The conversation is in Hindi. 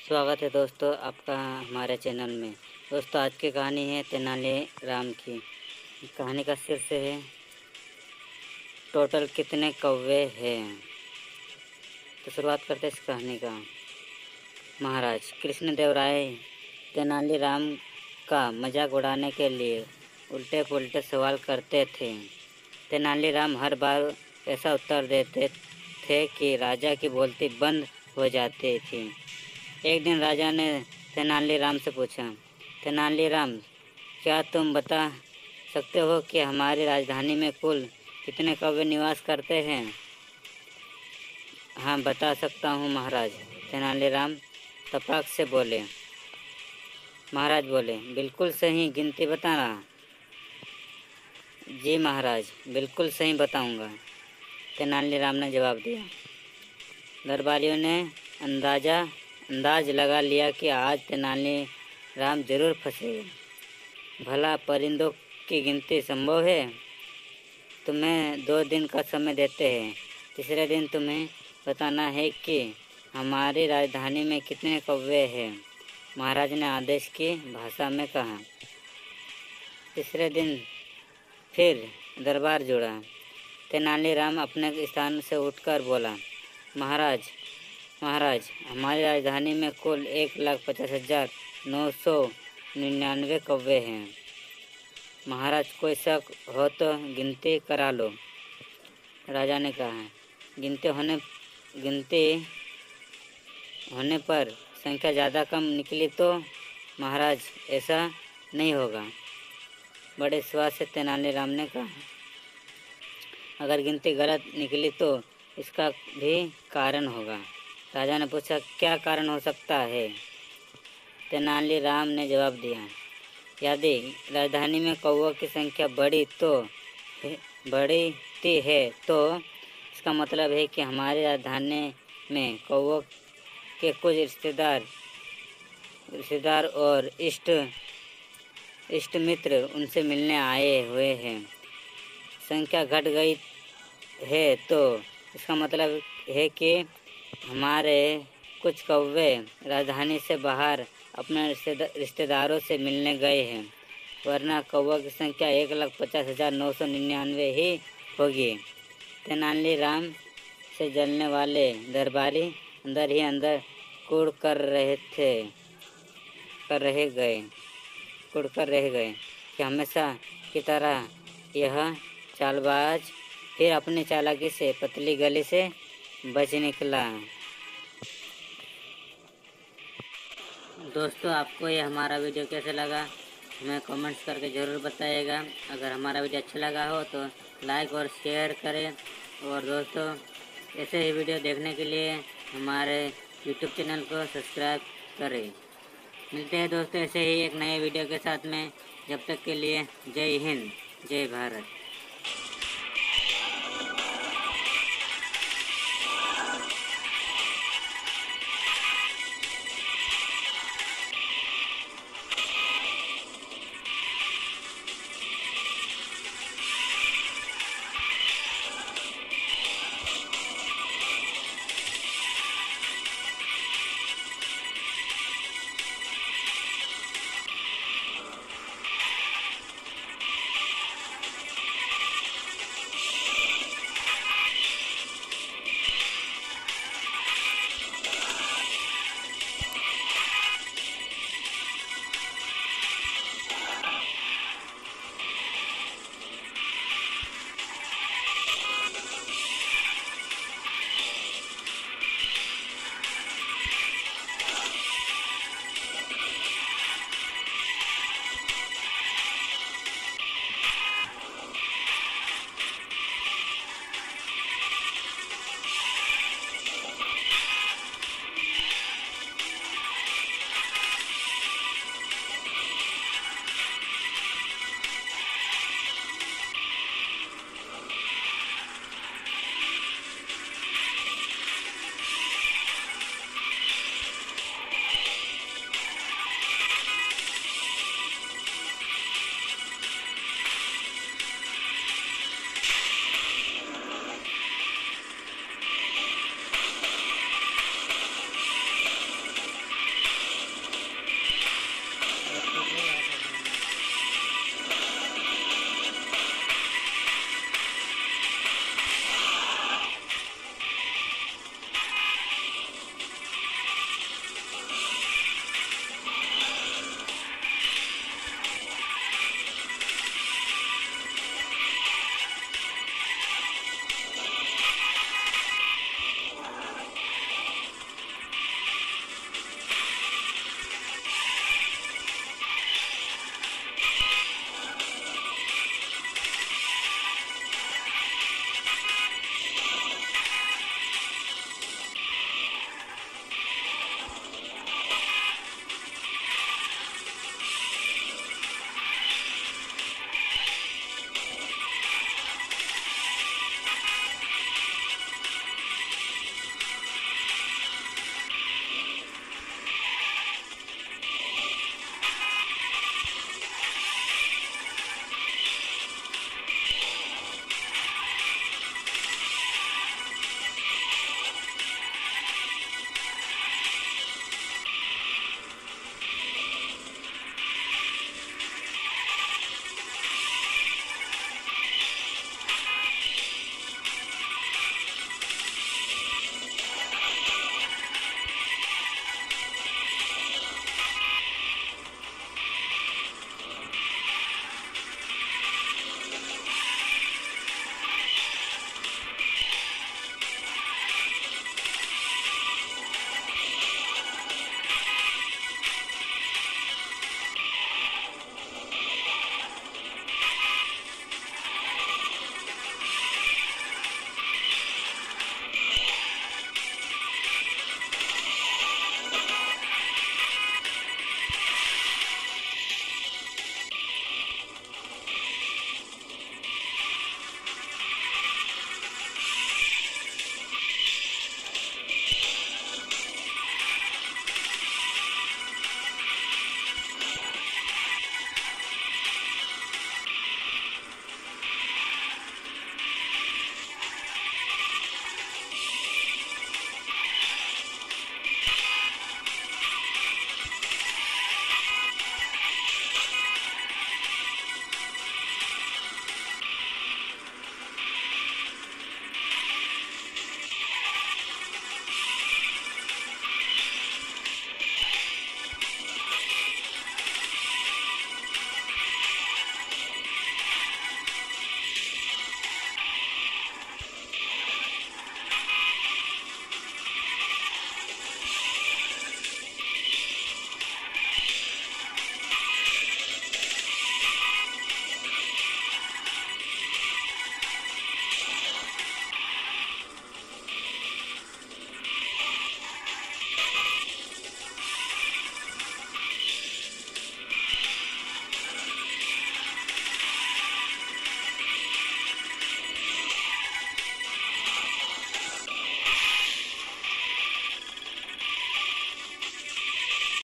स्वागत है दोस्तों आपका हमारे चैनल में। दोस्तों आज की कहानी है तेनाली राम की। कहानी का शीर्षक है टोटल कितने कौवे हैं। तो शुरुआत करते हैं इस कहानी का। महाराज कृष्णदेवराय तेनाली राम का मजाक उड़ाने के लिए उल्टे पुल्टे सवाल करते थे। तेनाली राम हर बार ऐसा उत्तर देते थे कि राजा की बोलती बंद हो जाती थी। एक दिन राजा ने तेनालीराम से पूछा, तेनालीराम क्या तुम बता सकते हो कि हमारी राजधानी में कुल कितने कौवे निवास करते हैं। हाँ बता सकता हूँ महाराज, तेनालीराम तपाक से बोले। महाराज बोले, बिल्कुल सही गिनती बताना। जी महाराज बिल्कुल सही बताऊँगा, तेनालीराम ने जवाब दिया। दरबारियों ने अंदाज लगा लिया कि आज तेनालीराम जरूर फंसेगा। भला परिंदों की गिनती संभव है? तुम्हें 2 दिन का समय देते हैं। तीसरे दिन तुम्हें बताना है कि हमारी राजधानी में कितने कौवे हैं। महाराज ने आदेश की भाषा में कहा। तीसरे दिन फिर दरबार जुड़ा। तेनालीराम अपने स्थान से उठकर बोला, महाराज हमारी राजधानी में कुल 1,50,999 कौवे हैं। महाराज कोई शक हो तो गिनती करा लो, राजा ने कहा। गिनती होने पर संख्या ज़्यादा कम निकली तो महाराज ऐसा नहीं होगा, बड़े विश्वास से तेनालीराम ने कहा। अगर गिनती गलत निकली तो इसका भी कारण होगा। राजा ने पूछा, क्या कारण हो सकता है? तेनालीराम ने जवाब दिया, यदि राजधानी में कौवों की संख्या बढ़ती है तो इसका मतलब है कि हमारी राजधानी में कौवों के कुछ रिश्तेदार और इष्ट मित्र उनसे मिलने आए हुए हैं। संख्या घट गई है तो इसका मतलब है कि हमारे कुछ कौवे राजधानी से बाहर अपने रिश्तेदारों से मिलने गए हैं, वरना कौवों की संख्या 1,50,999 ही होगी। तेनालीराम से जलने वाले दरबारी अंदर ही अंदर कुढ़ कर रह गए कि हमेशा की तरह यह चालबाज फिर अपनी चालाकी से पतली गली से बच निकला। दोस्तों आपको ये हमारा वीडियो कैसे लगा हमें कमेंट्स करके ज़रूर बताइएगा। अगर हमारा वीडियो अच्छा लगा हो तो लाइक और शेयर करें, और दोस्तों ऐसे ही वीडियो देखने के लिए हमारे यूट्यूब चैनल को सब्सक्राइब करें। मिलते हैं दोस्तों ऐसे ही एक नए वीडियो के साथ में। जब तक के लिए जय हिंद, जय भारत।